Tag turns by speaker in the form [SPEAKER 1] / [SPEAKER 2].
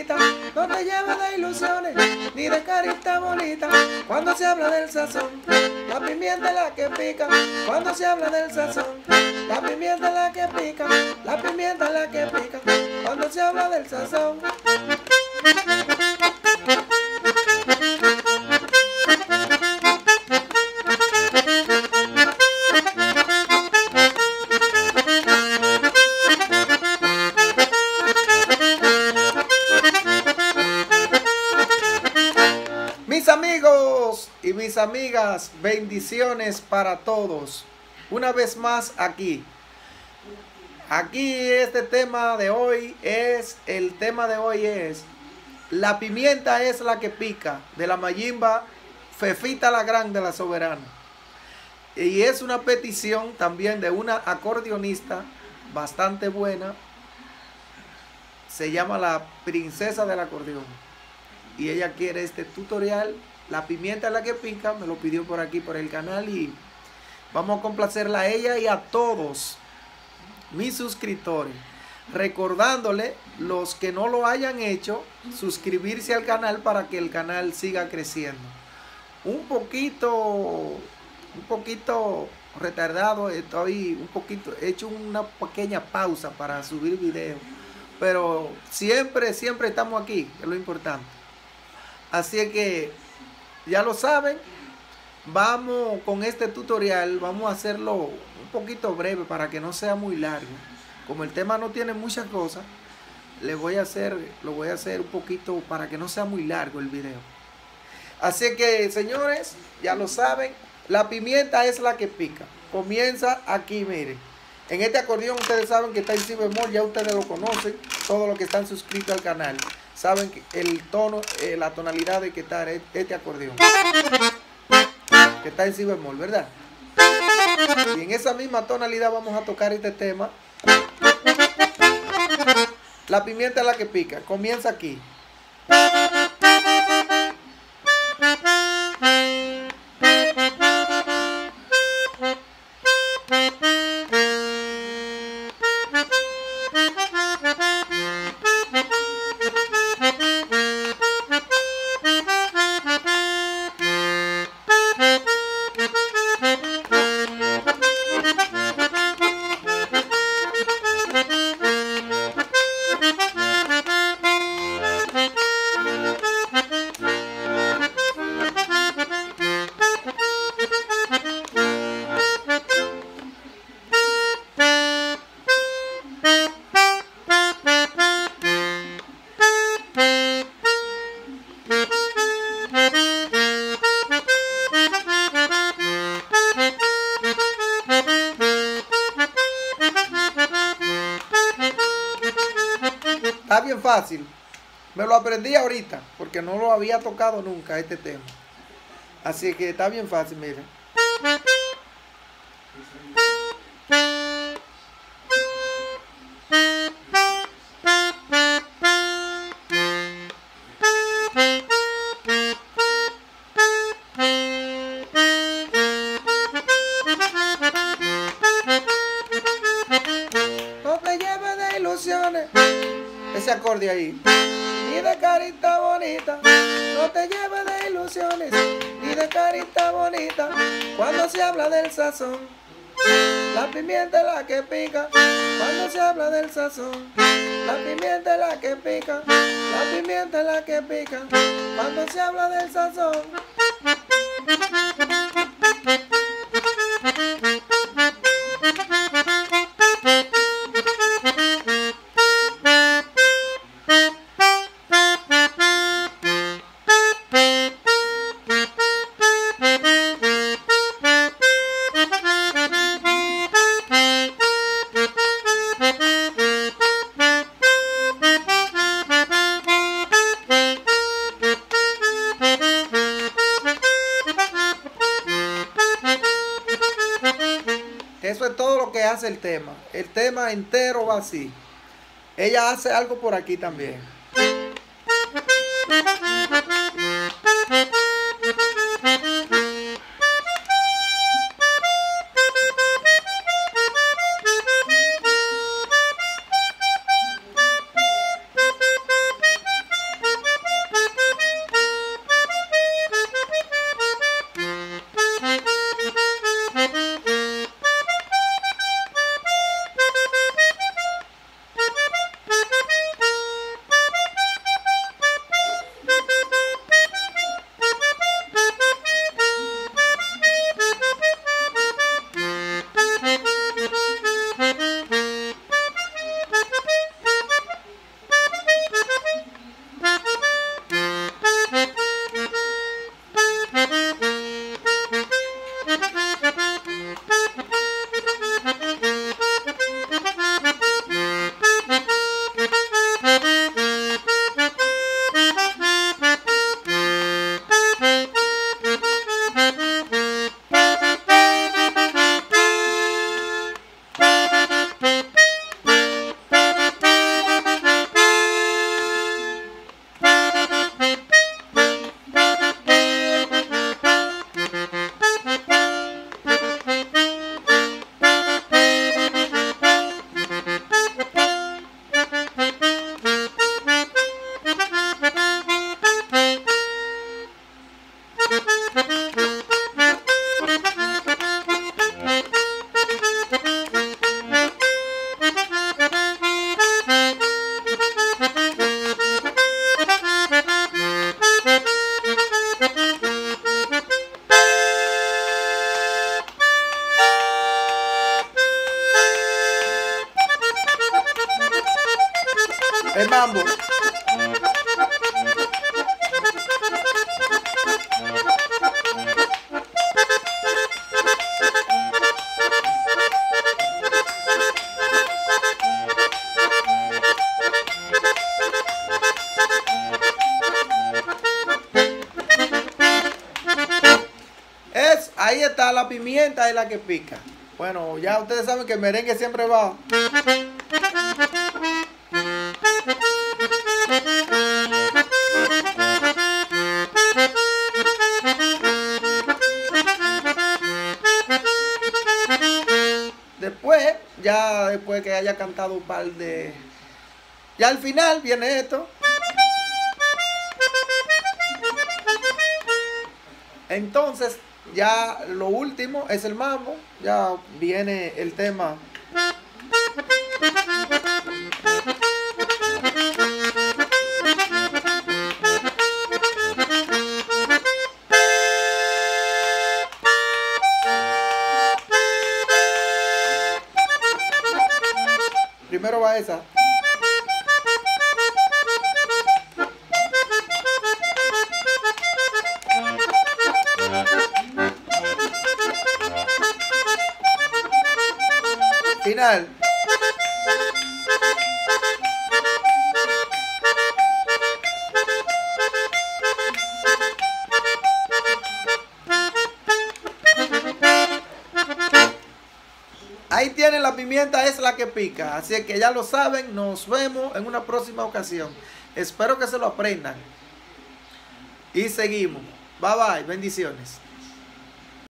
[SPEAKER 1] bonita, no te lleves de ilusiones, ni de carita bonita. Cuando se habla del sazón, la pimienta es la que pica. Cuando se habla del sazón, la pimienta es la que pica. La pimienta es la que pica. Cuando se habla del sazón. Mis amigos y mis amigas, bendiciones para todos. Una vez más aquí este tema de hoy es, la pimienta es la que pica, de la mayimba Fefita la Grande, la Soberana. Y es una petición también de una acordeonista bastante buena, se llama la Princesa del Acordeón. Y ella quiere este tutorial, la pimienta es la que pica, me lo pidió por aquí por el canal y vamos a complacerla a ella y a todos mis suscriptores. Recordándole, los que no lo hayan hecho, suscribirse al canal para que el canal siga creciendo. Un poquito retardado, he hecho una pequeña pausa para subir video, pero siempre estamos aquí, que es lo importante. Así que ya lo saben, vamos con este tutorial, vamos a hacerlo un poquito breve para que no sea muy largo. Como el tema no tiene muchas cosas, lo voy a hacer un poquito para que no sea muy largo el video. Así que, señores, ya lo saben, la pimienta es la que pica. Comienza aquí, miren. En este acordeón ustedes saben que está en si bemol, ya ustedes lo conocen, todos los que están suscritos al canal. Saben que el tono, la tonalidad de que está este acordeón, que está en si bemol, ¿verdad? Y en esa misma tonalidad vamos a tocar este tema. La pimienta es la que pica. Comienza aquí. Está bien fácil. Me lo aprendí ahorita porque no lo había tocado nunca este tema. Así que está bien fácil, miren. No te lleves de ilusiones. Ese acorde ahí. Ni de carita bonita, no te lleves de ilusiones, ni de carita bonita. Cuando se habla del sazón, la pimienta es la que pica. Cuando se habla del sazón, la pimienta es la que pica. La pimienta es la que pica. Cuando se habla del sazón. Eso es todo lo que hace el tema. El tema entero va así. Ella hace algo por aquí también. ahí está, la pimienta es la que pica. Bueno, ya ustedes saben que el merengue siempre va. Después, ya después que haya cantado un par de... Ya al final viene esto. Entonces, ya lo último es el mambo. Ya viene el tema. Primero va esa. Final. Ahí tienen, la pimienta es la que pica. Así que ya lo saben. Nos vemos en una próxima ocasión. Espero que se lo aprendan. Y seguimos. Bye bye. Bendiciones.